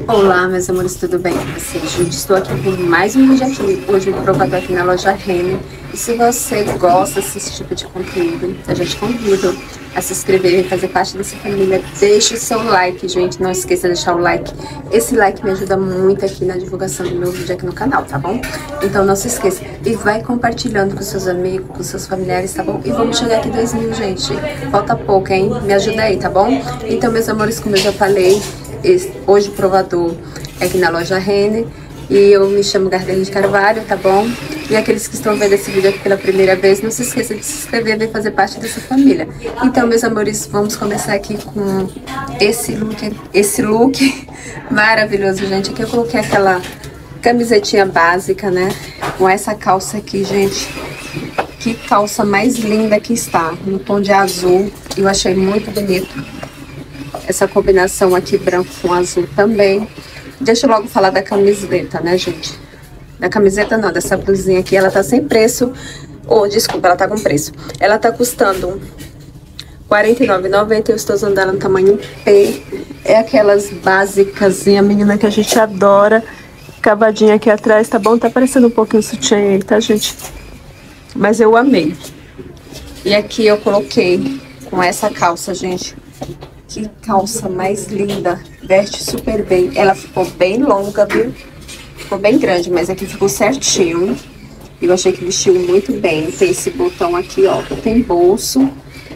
Olá, meus amores, tudo bem com vocês? Gente, estou aqui com mais um vídeo aqui, hoje um provador aqui na loja Renner. E se você gosta desse tipo de conteúdo, eu já te convido a se inscrever e fazer parte dessa família. Deixe o seu like, gente, não esqueça de deixar o like. Esse like me ajuda muito aqui na divulgação do meu vídeo aqui no canal, tá bom? Então não se esqueça e vai compartilhando com seus amigos, com seus familiares, tá bom? E vamos chegar aqui 2.000, gente. Falta pouco, hein? Me ajuda aí, tá bom? Então, meus amores, como eu já falei, hoje o provador é aqui na loja Renner. E eu me chamo Gardelene de Carvalho, tá bom? E aqueles que estão vendo esse vídeo aqui pela primeira vez, não se esqueça de se inscrever e fazer parte dessa família. Então, meus amores, vamos começar aqui com esse look maravilhoso, gente. Aqui eu coloquei aquela camisetinha básica, né? Com essa calça aqui, gente. Que calça mais linda que está, no tom de azul. Eu achei muito bonito. Essa combinação aqui branco com azul também. Deixa eu logo falar da camiseta, né, gente? Da camiseta não, dessa blusinha aqui, ela tá sem preço. Desculpa, ela tá com preço. Ela tá custando R$ 49,90. Eu estou usando ela no tamanho P. É aquelas básicasinha, menina, que a gente adora. Cavadinha aqui atrás, tá bom? Tá parecendo um pouquinho sutiã aí, tá, gente? Mas eu amei. E aqui eu coloquei com essa calça, gente. Que calça mais linda, veste super bem. Ela ficou bem longa, viu? Ficou bem grande, mas aqui ficou certinho. Eu achei que vestiu muito bem. Tem esse botão aqui, ó, tem bolso.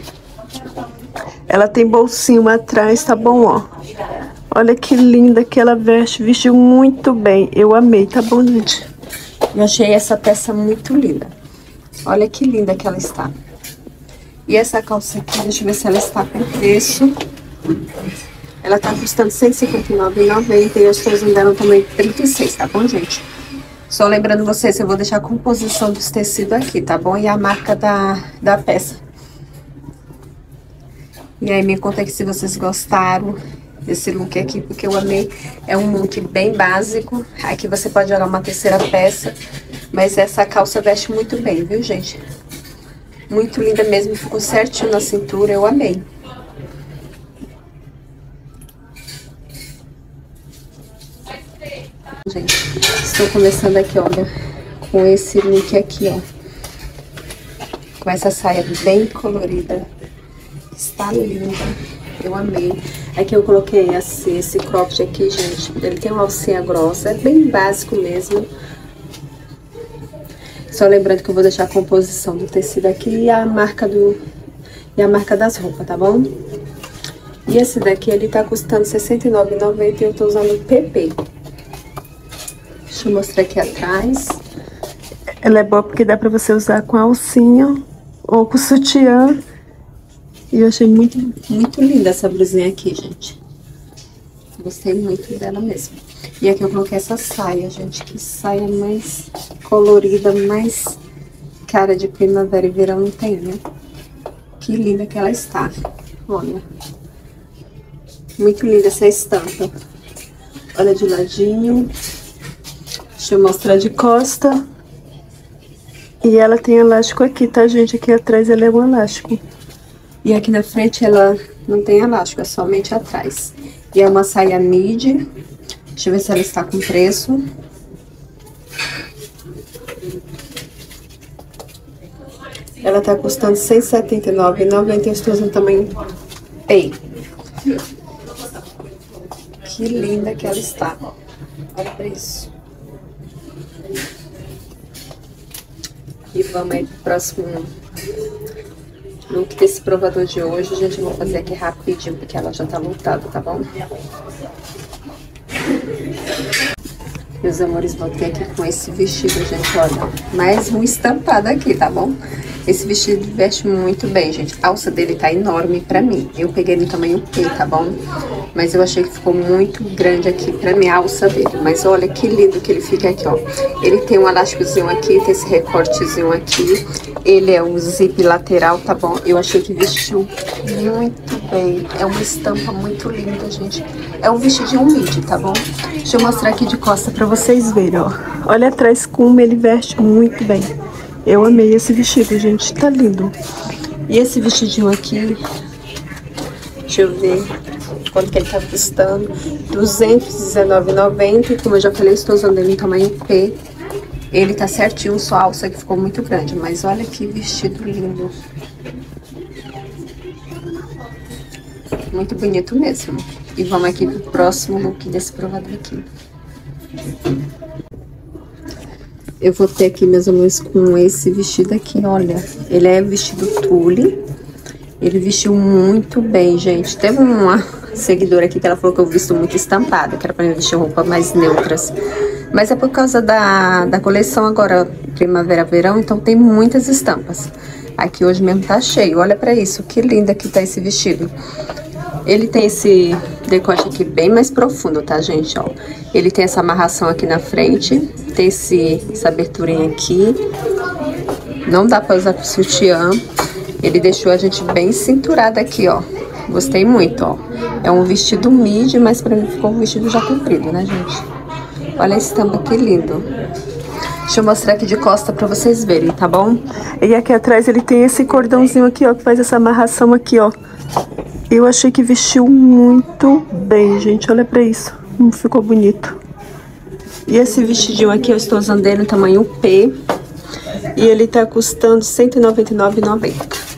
Ela tem bolsinho atrás, tá bom, ó. Olha que linda que ela veste, vestiu muito bem. Eu amei, tá bom, gente? Eu achei essa peça muito linda. Olha que linda que ela está. E essa calça aqui, deixa eu ver se ela está com preço. Ela tá custando R$ 159,90 e eu estou usando ela no tamanho 36, tá bom, gente? Só lembrando vocês, eu vou deixar a composição dos tecidos aqui, tá bom? E a marca da peça. E aí me conta aqui se vocês gostaram desse look aqui, porque eu amei. É um look bem básico. Aqui você pode jogar uma terceira peça, mas essa calça veste muito bem, viu, gente? Muito linda mesmo, ficou certinho na cintura, eu amei. Gente, estou começando aqui, olha, com esse look aqui, ó. Com essa saia bem colorida. Está linda. Eu amei. Aqui eu coloquei esse cropped aqui, gente. Ele tem uma alcinha grossa, é bem básico mesmo. Só lembrando que eu vou deixar a composição do tecido aqui e a marca das roupas, tá bom? E esse daqui, ele tá custando R$ 69,90 e eu tô usando o PP. Deixa eu mostrar aqui atrás. Ela é boa porque dá pra você usar com alcinha ou com sutiã. E eu achei muito, muito linda essa blusinha aqui, gente. Gostei muito dela mesmo. E aqui eu coloquei essa saia, gente. Que saia mais colorida, mais cara de primavera e verão não tem, né? Que linda que ela está. Olha. Muito linda essa estampa. Olha de ladinho. Deixa eu mostrar de costa. E ela tem elástico aqui, tá, gente? Aqui atrás ela é um elástico. E aqui na frente ela não tem elástico, é somente atrás. E é uma saia midi. Deixa eu ver se ela está com preço. Ela tá custando R$ 179,90 e eu estou usando tamanho P. Que linda que ela está. Olha o preço. E vamos aí pro próximo look desse provador de hoje. Gente, eu vou fazer aqui rapidinho, porque ela já tá lotada, tá bom? Meus amores, voltei aqui com esse vestido, gente, olha. Mais um estampado aqui, tá bom? Esse vestido veste muito bem, gente. A alça dele tá enorme pra mim. Eu peguei no tamanho P, tá bom? Mas eu achei que ficou muito grande aqui pra mim a alça dele. Mas olha que lindo que ele fica aqui, ó. Ele tem um elásticozinho aqui, tem esse recortezinho aqui. Ele é um zip lateral, tá bom? Eu achei que vestiu muito bem. É uma estampa muito linda, gente. É um vestidinho midi, tá bom? Deixa eu mostrar aqui de costa pra vocês verem, ó. Olha atrás como ele veste muito bem. Eu amei esse vestido, gente. Tá lindo. E esse vestidinho aqui, deixa eu ver. quanto que ele tá custando. R$ 219,90. E como eu já falei, eu estou usando ele em tamanho P. Ele tá certinho, só a alça que ficou muito grande. Mas olha que vestido lindo. Muito bonito mesmo. E vamos aqui pro próximo look desse provador aqui. Eu vou ter aqui, meus amores, com esse vestido aqui, olha. Ele é vestido tule. Ele vestiu muito bem, gente. Teve uma seguidora aqui que ela falou que eu visto muito estampada, que era pra mim vestir roupas mais neutras. Mas é por causa da coleção agora, primavera-verão, então tem muitas estampas. Aqui hoje mesmo tá cheio, olha pra isso, que linda que tá esse vestido. Ele tem esse decote aqui bem mais profundo, tá, gente, ó. Ele tem essa amarração aqui na frente, tem essa aberturinha aqui. Não dá pra usar com sutiã. Ele deixou a gente bem cinturada aqui, ó. Gostei muito, ó. É um vestido midi, mas pra mim ficou um vestido já comprido, né, gente? Olha a estampa, que lindo. Deixa eu mostrar aqui de costa pra vocês verem, tá bom? E aqui atrás ele tem esse cordãozinho aqui, ó, que faz essa amarração aqui, ó. Eu achei que vestiu muito bem, gente. Olha pra isso. Como ficou bonito. E esse vestidinho aqui, eu estou usando ele no tamanho P. E ele tá custando R$ 199,90.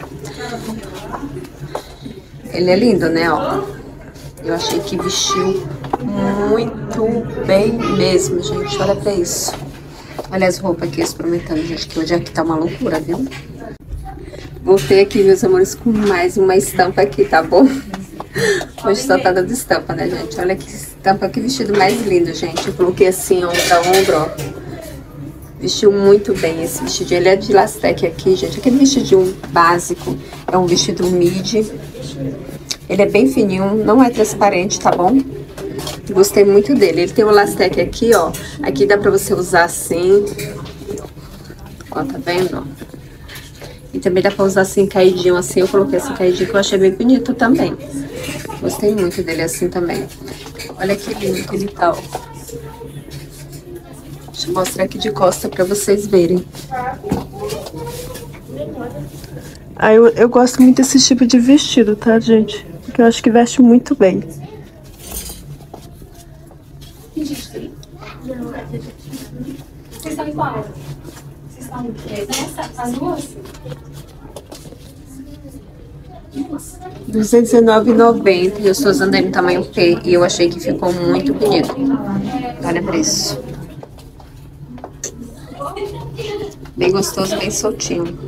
Ele é lindo, né, ó. Eu achei que vestiu muito bem mesmo, gente. Olha pra isso. Olha as roupas aqui, experimentando, gente, que hoje aqui tá uma loucura, viu? Voltei aqui, meus amores, com mais uma estampa aqui, tá bom? Hoje só tá dando estampa, né, gente? Olha que estampa, que vestido mais lindo, gente. Eu coloquei assim, ombro a ombro, ó. Vestiu muito bem esse vestidinho. Ele é de lastec aqui, gente. Aquele vestidinho básico. É um vestido midi. Ele é bem fininho, não é transparente, tá bom? Gostei muito dele. Ele tem o lastec aqui, ó. Aqui dá pra você usar assim. Ó, tá vendo? E também dá pra usar assim, caidinho assim. Eu coloquei assim, caidinho, que eu achei bem bonito também. Gostei muito dele assim também. Olha que lindo que ele tá, ó. Deixa eu mostrar aqui de costa pra vocês verem. Ah, eu gosto muito desse tipo de vestido, tá, gente? Porque eu acho que veste muito bem. Vocês estão em qual? Vocês estão nessa? As duas? R$ 219,90. Eu estou usando ele no tamanho P. E eu achei que ficou muito bonito. Olha o preço. Bem gostoso, bem soltinho.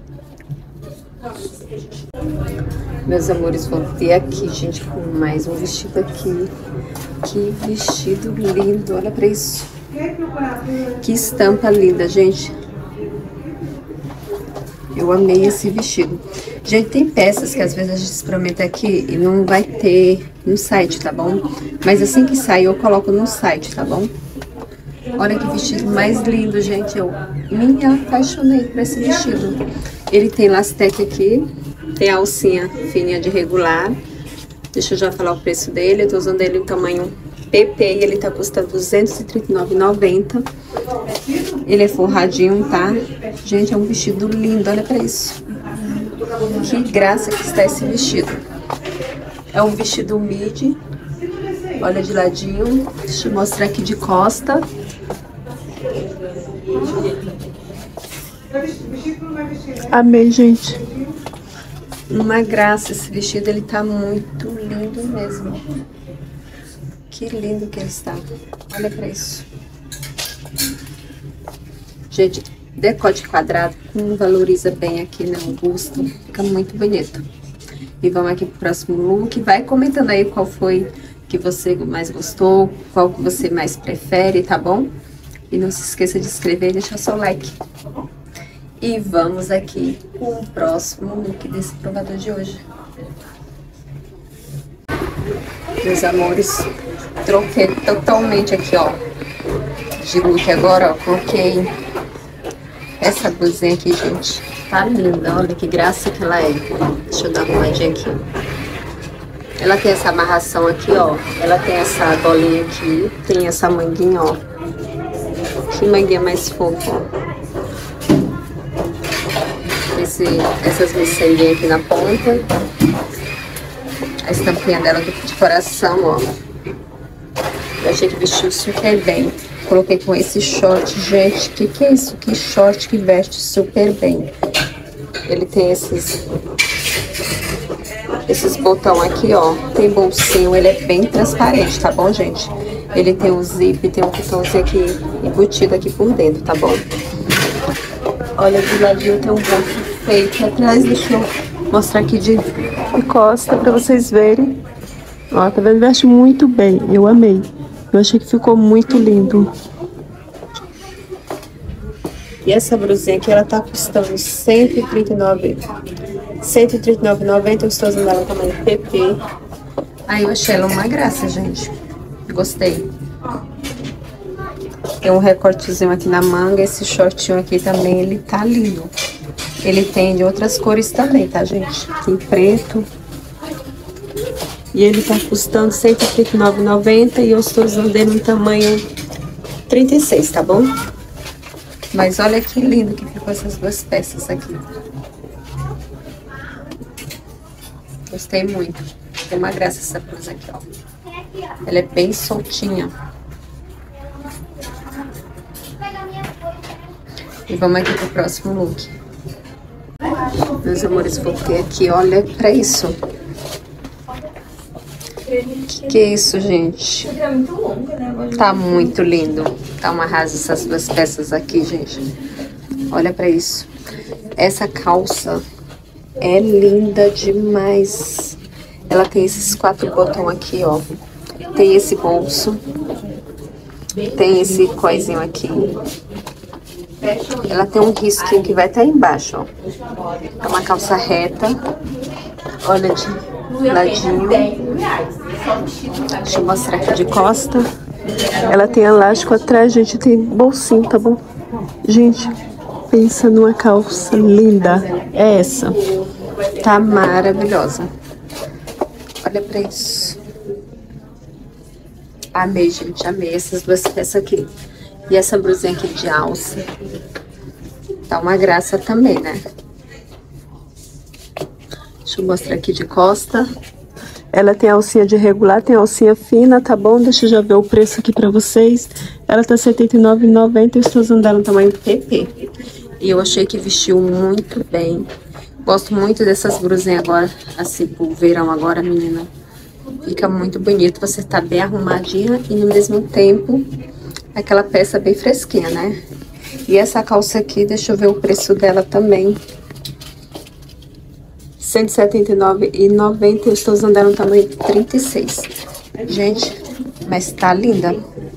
Meus amores, voltei aqui, gente, com mais um vestido aqui. Que vestido lindo, olha pra isso. Que estampa linda, gente. Eu amei esse vestido. Gente, tem peças que às vezes a gente experimenta aqui e não vai ter no site, tá bom? Mas assim que sai, eu coloco no site, tá bom? Olha que vestido mais lindo, gente. Eu me apaixonei por esse vestido. Ele tem lastec aqui. Tem a alcinha fininha de regular. Deixa eu já falar o preço dele. Eu tô usando ele no tamanho PP e ele tá custando R$ 239,90. Ele é forradinho, tá? Gente, é um vestido lindo. Olha pra isso. Que graça que está esse vestido. É um vestido midi. Olha de ladinho. Deixa eu mostrar aqui de costa. Amei, gente. Uma graça esse vestido, ele tá muito lindo mesmo. Que lindo que ele está. Olha pra isso. Gente, decote quadrado, valoriza bem aqui, né, o busto. Fica muito bonito. E vamos aqui pro próximo look. Vai comentando aí qual foi que você mais gostou, qual que você mais prefere, tá bom? E não se esqueça de se inscrever e deixar seu like. E vamos aqui com o próximo look desse provador de hoje. Meus amores, troquei totalmente aqui, ó, de look agora, ó. Coloquei essa blusinha aqui, gente. Tá linda, olha que graça que ela é. Deixa eu dar uma olhadinha aqui. Ela tem essa amarração aqui, ó. Ela tem essa bolinha aqui. Tem essa manguinha, ó. Que manguinha mais fofa, ó. Essas miçanguinhas aqui na ponta. A estampinha dela de coração, ó. Eu achei que vestiu super bem. Coloquei com esse short, gente. Que é isso? Que short que veste super bem. Ele tem esses botão aqui, ó. Tem bolsinho, ele é bem transparente, tá bom, gente? Ele tem um zip, tem um botãozinho aqui embutido aqui por dentro, tá bom? Olha, do ladinho tem um bolso feito atrás. Deixa eu mostrar aqui de costa pra vocês verem. Ó, tá vendo? Veste muito bem. Eu amei. Eu achei que ficou muito lindo. E essa blusinha aqui, ela tá custando R$139,90. Eu estou usando ela tamanho PP. Aí eu achei ela uma graça, gente. Gostei. Tem um recortezinho aqui na manga. Esse shortinho aqui também, ele tá lindo. Ele tem de outras cores também, tá, gente? Tem preto. E ele tá custando R$139,90 e eu estou usando ele no tamanho 36, tá bom? Mas olha que lindo que ficou essas duas peças aqui. Gostei muito. Tem uma graça essa blusa aqui, ó. Ela é bem soltinha. E vamos aqui pro próximo look. Meus amores, voltei aqui. Olha pra isso. Que é isso, gente? Tá muito lindo. Tá uma arrasa essas duas peças aqui, gente. Olha pra isso. Essa calça é linda demais. Ela tem esses 4 botões aqui, ó. Tem esse bolso. Tem esse coisinho aqui. Ela tem um risquinho que vai estar embaixo, ó. É uma calça reta. Olha de ladinho. Deixa eu mostrar aqui de costa. Ela tem elástico atrás, gente. Tem bolsinho, tá bom? Gente, pensa numa calça linda. É essa. Tá maravilhosa. Olha pra isso. Amei, gente. Amei essas duas peças aqui. E essa blusinha aqui de alça. Tá uma graça também, né? Deixa eu mostrar aqui de costa. Ela tem alcinha de regular, tem alcinha fina, tá bom? Deixa eu já ver o preço aqui pra vocês. Ela tá R$79,90 e eu estou usando ela no tamanho PP. E eu achei que vestiu muito bem. Gosto muito dessas blusinhas agora, assim, pro verão agora, menina. Fica muito bonito, você tá bem arrumadinha e no mesmo tempo, aquela peça bem fresquinha, né? E essa calça aqui, deixa eu ver o preço dela também. R$179,90, eu estou usando ela no tamanho 36. Gente, mas tá linda.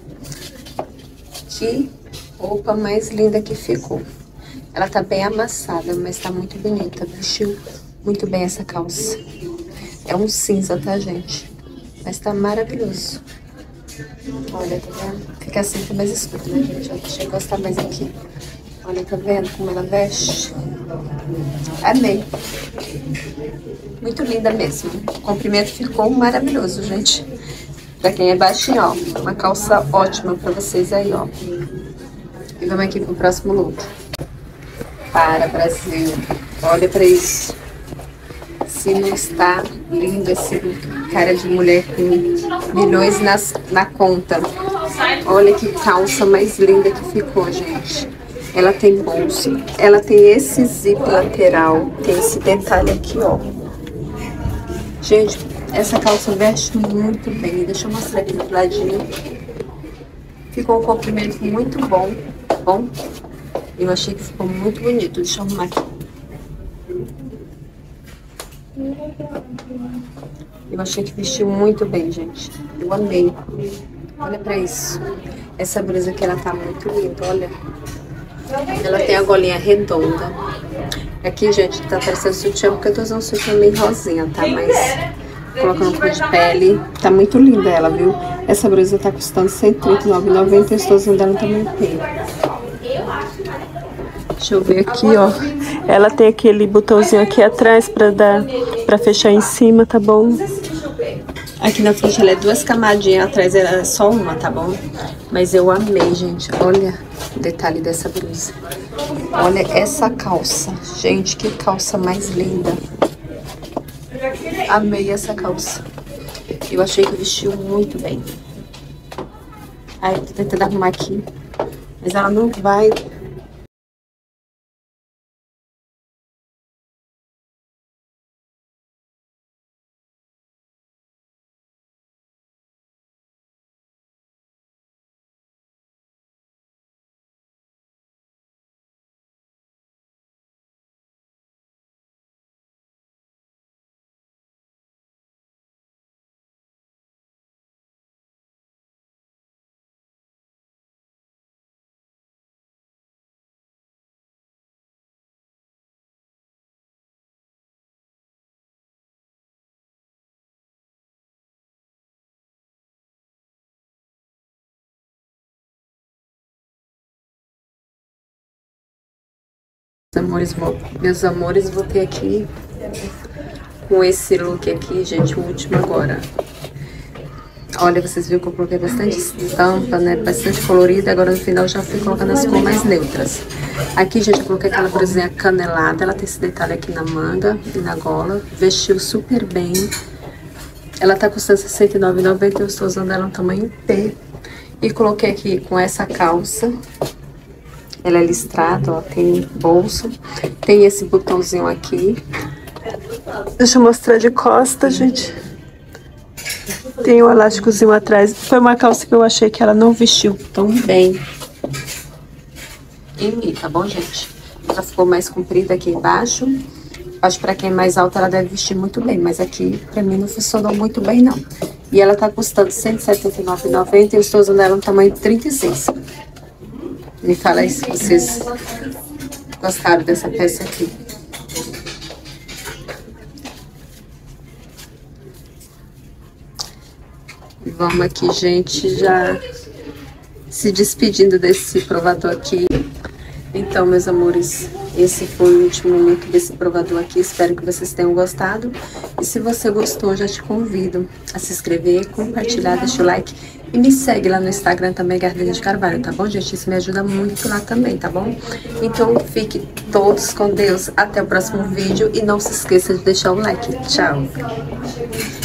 Que roupa mais linda que ficou. Ela tá bem amassada, mas tá muito bonita. Vestiu muito bem essa calça. É um cinza, tá, gente? Mas tá maravilhoso. Olha, tá vendo? Fica assim, fica mais escuro, né, gente? Deixa eu gostar mais aqui. Olha, tá vendo como ela veste? Amei. Muito linda mesmo. O comprimento ficou maravilhoso, gente. Pra quem é baixinho, ó. Uma calça ótima pra vocês aí, ó. E vamos aqui pro próximo look. Para, Brasil. Olha pra isso. Se não está lindo esse cara de mulher com milhões na conta. Olha que calça mais linda que ficou, gente. Ela tem bolso. Ela tem esse zip lateral. Tem esse detalhe aqui, ó. Gente, essa calça veste muito bem. Deixa eu mostrar aqui do ladinho. Ficou um comprimento muito bom, tá bom? Eu achei que ficou muito bonito. Deixa eu arrumar aqui. Eu achei que vestiu muito bem, gente. Eu amei. Olha pra isso. Essa blusa aqui, ela tá muito linda, olha. Ela tem a golinha redonda. Aqui, gente, tá parecendo sutiã, porque eu tô usando um sutiã meio rosinha, tá? Mas colocando um pouco de pele. Tá muito linda ela, viu? Essa blusa tá custando R$139,90. Eu estou usando ela também P. Deixa eu ver aqui, ó. Ela tem aquele botãozinho aqui atrás pra fechar em cima, tá bom? Aqui na frente ela é 2 camadinhas, atrás ela é só uma, tá bom? Mas eu amei, gente. Olha o detalhe dessa blusa. Olha essa calça. Gente, que calça mais linda. Amei essa calça. Eu achei que vestiu muito bem. Aí, tô tentando arrumar aqui. Mas ela não vai... Meus amores, voltei aqui com esse look aqui, gente, o último agora. Olha, vocês viram que eu coloquei bastante estampa, né, bastante colorida, agora no final já fui colocando as cores mais neutras. Aqui, gente, eu coloquei aquela blusinha canelada, ela tem esse detalhe aqui na manga e na gola, vestiu super bem. Ela tá custando R$ 69,90, eu estou usando ela no tamanho P. E coloquei aqui com essa calça. Ela é listrada, ó, tem bolso. Tem esse botãozinho aqui. Deixa eu mostrar de costas, gente. Tem um elásticozinho atrás. Foi uma calça que eu achei que ela não vestiu tão bem em mim, tá bom, gente? Ela ficou mais comprida aqui embaixo. Acho que pra quem é mais alta ela deve vestir muito bem, mas aqui pra mim não funcionou muito bem, não. E ela tá custando R$ 179,90 e eu estou usando ela no tamanho 36. Me fala aí se vocês gostaram dessa peça aqui. E vamos aqui, gente, já se despedindo desse provador aqui. Então, meus amores, esse foi o último look desse provador aqui. Espero que vocês tenham gostado. E se você gostou, já te convido a se inscrever, compartilhar, deixa o like. E me segue lá no Instagram também, Gardenia de Carvalho, tá bom, gente? Isso me ajuda muito lá também, tá bom? Então, fiquem todos com Deus. Até o próximo vídeo. E não se esqueça de deixar o like. Tchau!